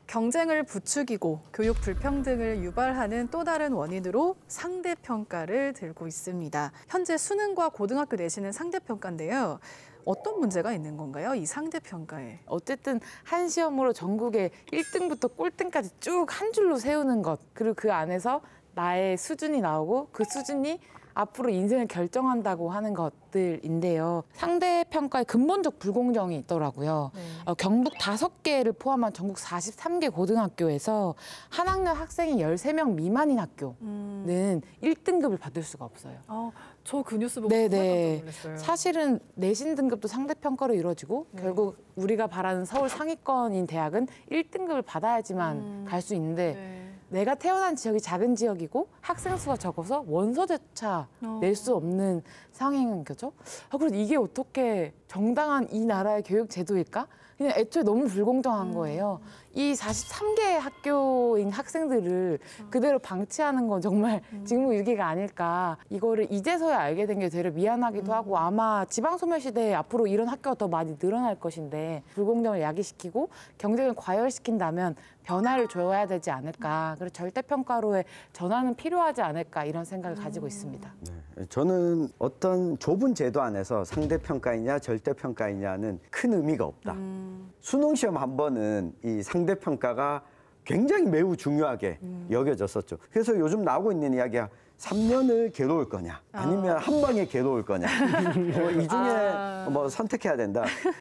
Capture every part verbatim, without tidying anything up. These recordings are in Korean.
경쟁을 부추기고 교육 불평등을 유발하는 또 다른 원인으로 상대평가를 들고 있습니다. 현재 수능과 고등학교 내신은 상대평가인데요. 어떤 문제가 있는 건가요? 이 상대평가에. 어쨌든 한 시험으로 전국에 일 등부터 꼴등까지 쭉 한 줄로 세우는 것. 그리고 그 안에서 나의 수준이 나오고 그 수준이 앞으로 인생을 결정한다고 하는 것들인데요. 상대평가에 근본적 불공정이 있더라고요. 네. 어, 경북 다섯 개를 포함한 전국 사십삼 개 고등학교에서 한 학년 학생이 열세 명 미만인 학교는 음. 일 등급을 받을 수가 없어요. 아, 저 그 뉴스 보고 네네. 깜짝 놀랐어요. 사실은 내신 등급도 상대평가로 이루어지고 네. 결국 우리가 바라는 서울 상위권인 대학은 일 등급을 받아야지만 음. 갈 수 있는데 네. 내가 태어난 지역이 작은 지역이고 학생 수가 적어서 원서조차 어. 낼 수 없는 상황인 거죠. 아, 그래서 이게 어떻게 정당한 이 나라의 교육 제도일까? 그냥 애초에 너무 불공정한 음. 거예요. 이 사십삼 개 학교인 학생들을 음. 그대로 방치하는 건 정말 음. 직무유기가 아닐까. 이거를 이제서야 알게 된 게 되려 미안하기도 음. 하고 아마 지방소멸시대에 앞으로 이런 학교가 더 많이 늘어날 것인데 불공정을 야기시키고 경쟁을 과열시킨다면 변화를 줘야 되지 않을까. 그리고 절대평가로의 전환은 필요하지 않을까 이런 생각을 음. 가지고 있습니다. 네, 저는 어떤 좁은 제도 안에서 상대평가이냐 절대평가이냐는 큰 의미가 없다. 음. 수능시험 한 번은 이 상대평가가 굉장히 매우 중요하게 음. 여겨졌었죠. 그래서 요즘 나오고 있는 이야기가 삼 년을 괴로울 거냐 아니면 아. 한 방에 괴로울 거냐 뭐 이 중에 아. 뭐 선택해야 된다.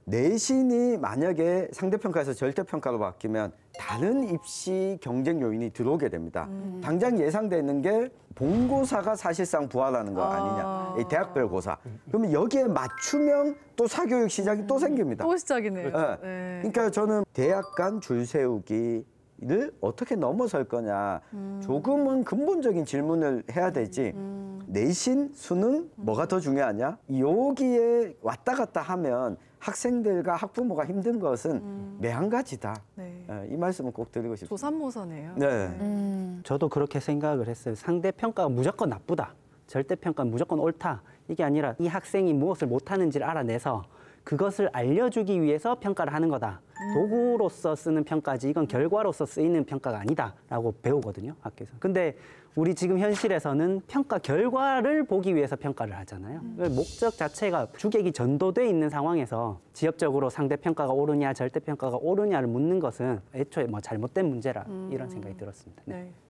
내신이 만약에 상대평가에서 절대평가로 바뀌면 다른 입시 경쟁 요인이 들어오게 됩니다. 음. 당장 예상되는 게 본고사가 사실상 부활하는 거 아니냐. 아. 이 대학별 고사. 그러면 여기에 맞추면 또 사교육 시작이 음. 또 생깁니다. 또 시작이네요. 네. 네. 그러니까 저는 대학 간 줄 세우기 를 어떻게 넘어설 거냐. 음. 조금은 근본적인 질문을 해야 되지. 음. 내신, 수능, 뭐가 더 중요하냐? 여기에 왔다 갔다 하면 학생들과 학부모가 힘든 것은 음. 매한가지다. 네. 이 말씀을 꼭 드리고 싶습니다. 조삼모사네요. 네. 음. 저도 그렇게 생각을 했어요. 상대평가가 무조건 나쁘다. 절대평가는 무조건 옳다. 이게 아니라 이 학생이 무엇을 못하는지를 알아내서 그것을 알려주기 위해서 평가를 하는 거다. 음. 도구로서 쓰는 평가지 이건 결과로서 쓰이는 평가가 아니다라고 배우거든요, 학교에서. 근데 우리 지금 현실에서는 평가 결과를 보기 위해서 평가를 하잖아요. 음. 목적 자체가 주객이 전도돼 있는 상황에서 지엽적으로 상대평가가 옳으냐 절대평가가 옳으냐를 묻는 것은 애초에 뭐 잘못된 문제라 음. 이런 생각이 들었습니다. 네. 네.